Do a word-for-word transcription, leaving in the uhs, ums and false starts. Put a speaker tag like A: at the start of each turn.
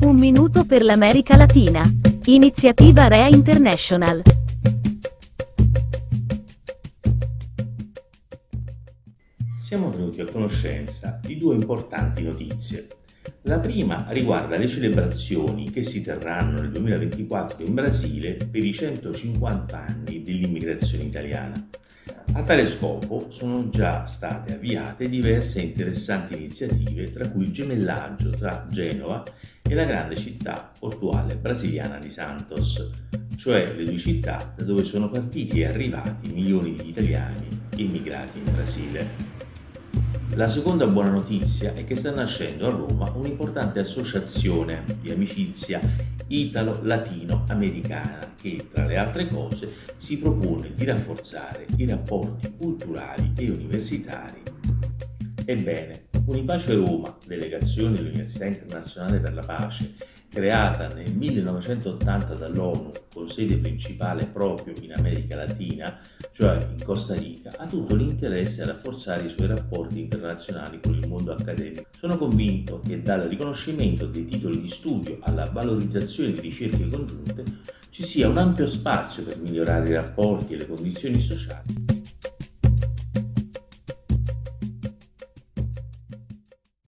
A: Un minuto per l'America Latina. Iniziativa Rea International.
B: Siamo venuti a conoscenza di due importanti notizie. La prima riguarda le celebrazioni che si terranno nel duemilaventiquattro in Brasile per i centocinquanta anni dell'immigrazione italiana. A tale scopo sono già state avviate diverse interessanti iniziative, tra cui il gemellaggio tra Genova e la grande città portuale brasiliana di Santos, cioè le due città da dove sono partiti e arrivati milioni di italiani immigrati in Brasile. La seconda buona notizia è che sta nascendo a Roma un'importante associazione di amicizia italo-latino-americana che, tra le altre cose, si propone di rafforzare i rapporti culturali e universitari. Ebbene, Unipace Roma, delegazione dell'Università Internazionale per la Pace, creata nel millenovecentottanta dall'ONU con sede principale proprio in America Latina, cioè in Costa Rica, ha tutto l'interesse a rafforzare i suoi rapporti internazionali con il mondo accademico. Sono convinto che dal riconoscimento dei titoli di studio alla valorizzazione di ricerche congiunte ci sia un ampio spazio per migliorare i rapporti e le condizioni sociali